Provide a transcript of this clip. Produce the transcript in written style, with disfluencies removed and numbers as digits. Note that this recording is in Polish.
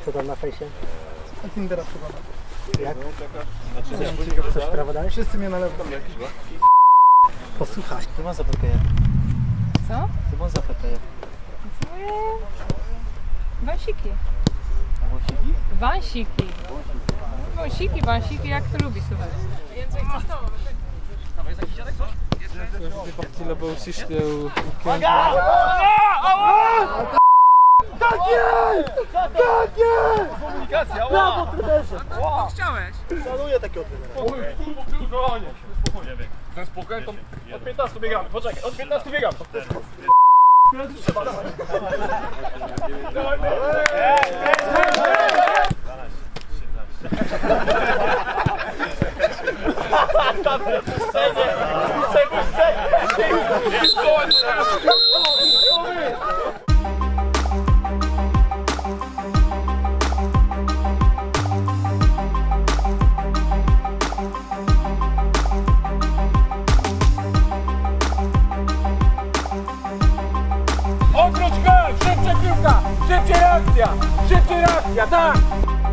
Co tam na fejsie? Tindera sprzedana. Jak? Coś prawo dałeś? Wszyscy mnie na lewo. Posłuchaj. Co mam za PPF? Co? Co mam za PPF? Moje wąsiki. Wąsiki? Wąsiki. Wąsiki, wąsiki, jak to lubi, słuchaj. Więcej chcę z tobą. Parti là-bas aussi, j'étais au camp. Tak jest! Tak jest! Komunikacja, Brawo, trenerze! Chciałeś? Szanuję takiego trenera. Spokojnie. Ze spokojem to od 15 biegamy. Poczekaj, od 15 biegamy. Trzeba, dawaj. Odwróć go! Szybciej piłka! Szybciej reakcja! Szybciej reakcja, tak!